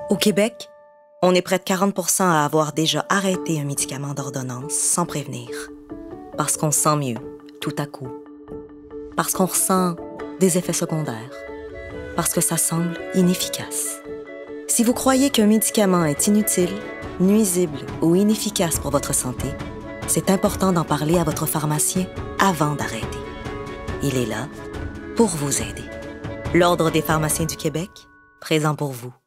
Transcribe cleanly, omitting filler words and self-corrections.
Au Québec, on est près de 40% à avoir déjà arrêté un médicament d'ordonnance sans prévenir. Parce qu'on se sent mieux, tout à coup. Parce qu'on ressent des effets secondaires. Parce que ça semble inefficace. Si vous croyez qu'un médicament est inutile, nuisible ou inefficace pour votre santé, c'est important d'en parler à votre pharmacien avant d'arrêter. Il est là pour vous aider. L'Ordre des pharmaciens du Québec, présent pour vous.